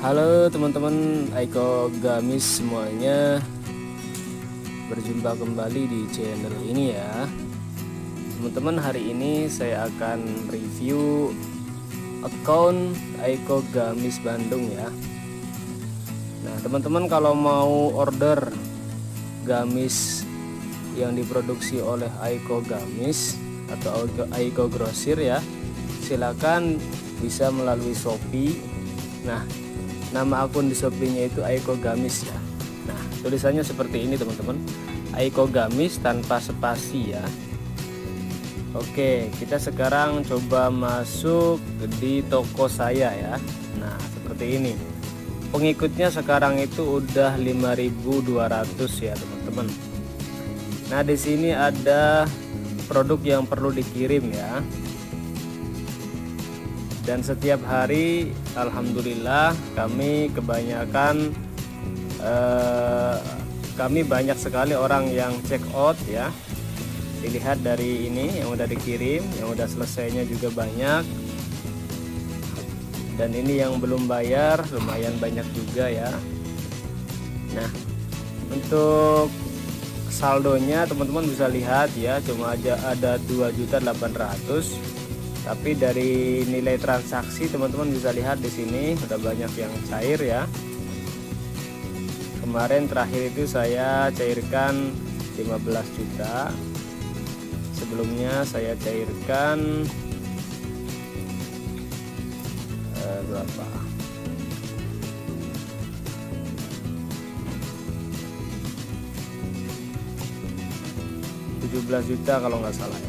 Halo teman-teman Aiko Gamis semuanya, berjumpa kembali di channel ini ya. Teman-teman, hari ini saya akan review account Aiko Gamis Bandung ya. Nah teman-teman, kalau mau order gamis yang diproduksi oleh Aiko Gamis atau Aiko Grosir ya, silakan bisa melalui Shopee. Nah, nama akun di Shopee-nya itu Aiko Gamis ya. Nah, tulisannya seperti ini teman-teman, Aiko Gamis tanpa spasi ya. Oke, kita sekarang coba masuk di toko saya ya. Nah, seperti ini. Pengikutnya sekarang itu udah 5.200 ya teman-teman. Nah, di sini ada produk yang perlu dikirim ya. Dan setiap hari alhamdulillah kami kebanyakan kami banyak sekali orang yang check out ya. Dilihat dari ini yang udah dikirim, yang udah selesainya juga banyak. Dan ini yang belum bayar lumayan banyak juga ya. Nah, untuk saldonya teman-teman bisa lihat ya, cuma aja ada 2.800.000. Tapi dari nilai transaksi teman-teman bisa lihat di sini udah banyak yang cair ya. Kemarin terakhir itu saya cairkan 15 juta. Sebelumnya saya cairkan berapa? 17 juta kalau nggak salah ya.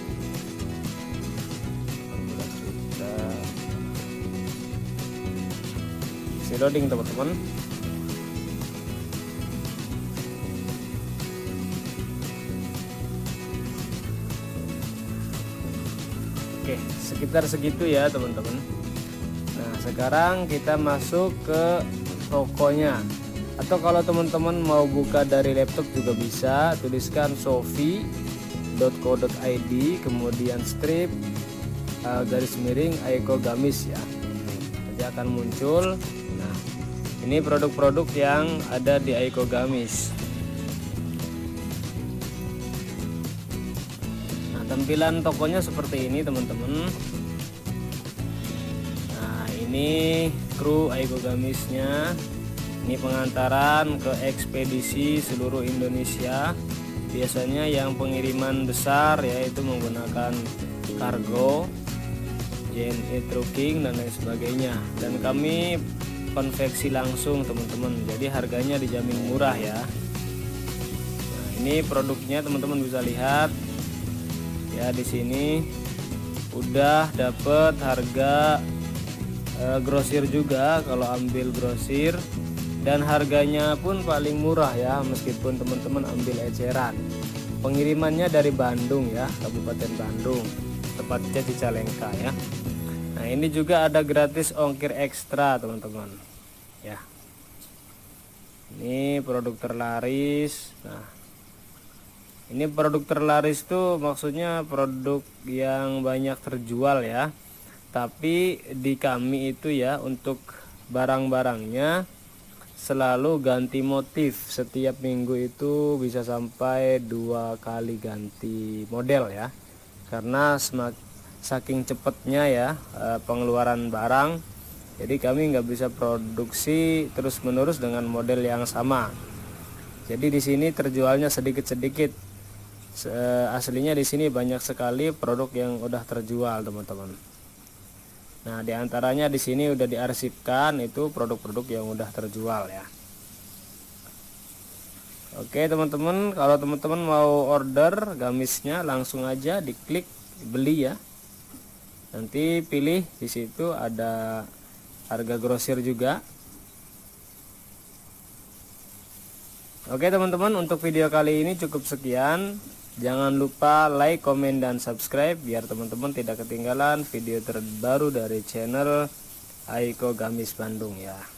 Loading teman-teman. Oke, sekitar segitu ya teman-teman. Nah, sekarang kita masuk ke tokonya. Atau kalau teman-teman mau buka dari laptop juga bisa, tuliskan sofi.co.id kemudian strip garis miring Aiko Gamis ya. Nanti akan muncul. Ini produk-produk yang ada di Aiko Gamis. Nah, tampilan tokonya seperti ini teman-teman. Nah, ini kru Aiko Gamisnya. Ini pengantaran ke ekspedisi seluruh Indonesia. Biasanya yang pengiriman besar yaitu menggunakan kargo, JNE Trucking dan lain sebagainya. Dan kami konveksi langsung teman-teman, jadi harganya dijamin murah ya. Nah, ini produknya teman-teman bisa lihat ya, di sini udah dapet harga grosir juga kalau ambil grosir, dan harganya pun paling murah ya, meskipun teman-teman ambil eceran. Pengirimannya dari Bandung ya, Kabupaten Bandung, tepatnya Cicalengka ya. Nah, ini juga ada gratis ongkir ekstra teman-teman ya. Ini produk terlaris. Nah, ini produk terlaris tuh maksudnya produk yang banyak terjual ya. Tapi di kami itu ya, untuk barang-barangnya selalu ganti motif. Setiap minggu itu bisa sampai 2 kali ganti model ya, karena saking cepatnya ya pengeluaran barang, jadi kami nggak bisa produksi terus menerus dengan model yang sama. Jadi di sini terjualnya sedikit-sedikit. Aslinya di sini banyak sekali produk yang udah terjual teman-teman. Nah, diantaranya di sini udah diarsipkan itu produk-produk yang udah terjual ya. Oke teman-teman, kalau teman-teman mau order gamisnya langsung aja diklik beli ya. Nanti pilih di situ ada harga grosir juga. Oke teman-teman, untuk video kali ini cukup sekian. Jangan lupa like, komen, dan subscribe biar teman-teman tidak ketinggalan video terbaru dari channel Aiko Gamis Bandung ya.